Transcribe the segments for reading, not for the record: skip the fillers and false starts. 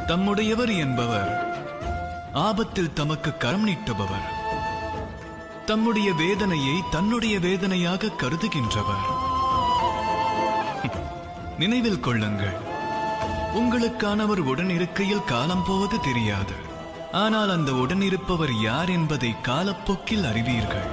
தம்முடையவர் என்பவர் ஆபத்தில் தமக்கு கரம் நீட்டுபவர், தம்முடைய வேதனையை தன்னுடைய வேதனையாக கருதுகின்றவர். நினைவில் கொள்ளுங்கள், உங்களுக்கானவர் உடனிருக்கையில் காலம் போவது தெரியாது. ஆனால் அந்த உடனிருப்பவர் யார் என்பதை காலப்போக்கில் அறிவீர்கள்.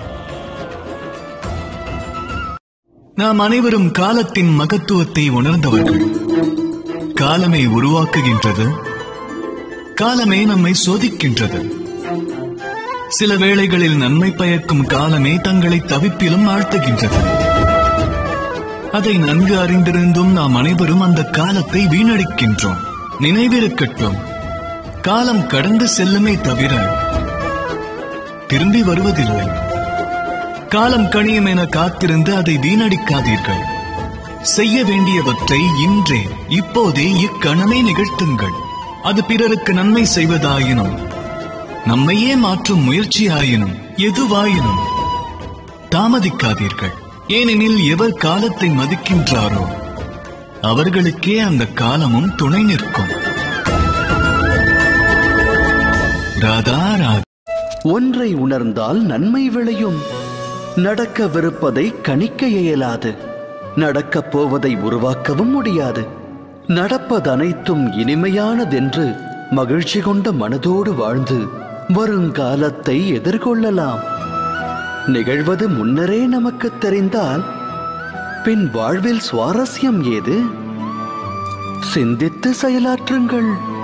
நாம் அனைவரும் காலத்தின் மகத்துவத்தை உணர்ந்தவர்கள். காலமே உருவாக்குகின்றது, காலமே நம்மை சோதிக்கின்றது. சில வேளைகளில் நன்மை பயக்கும் காலமே தங்களை தவிப்பிலும் ஆழ்த்துகின்றது. அதை நன்கு அறிந்திருந்தும் நாம் அனைவரும் அந்த காலத்தை வீணடிக்கின்றோம். நினைவிருக்கட்டும், காலம் கடந்து செல்லுமே தவிர திரும்பி வருவதில்லை. காலம் கணியும் என காத்திருந்து அதை வீணடிக்காதீர்கள். செய்ய வேண்டியவற்றை இன்றே இப்போதே இக்கணமே நிகழ்த்துங்கள். அது பிறருக்கு நன்மை செய்வதாயினும் நம்மையே மாற்றும் முயற்சியாயினும் எதுவாயினும் தாமதிக்காதீர்கள். ஏனெனில் எவர் காலத்தை மதிக்கின்றாரோ அவர்களுக்கே அந்த காலமும் துணை நிற்கும். ராதா ராதா. ஒன்றை உணர்ந்தால் நன்மை விளையும். நடக்கவிருப்பதை கணிக்க இயலாது, நடக்கப் போவதை உருவாக்கவும் முடியாது. நடப்பதனைத்தும் இனிமையானதென்று மகிழ்ச்சி கொண்ட மனதோடு வாழ்ந்து வருங்காலத்தை எதிர்கொள்ளலாம். நிகழ்வது முன்னரே நமக்கு தெரிந்தால் பின் வாழ்வில் சுவாரஸ்யம் ஏது? சிந்தித்து செயலாற்றுங்கள்.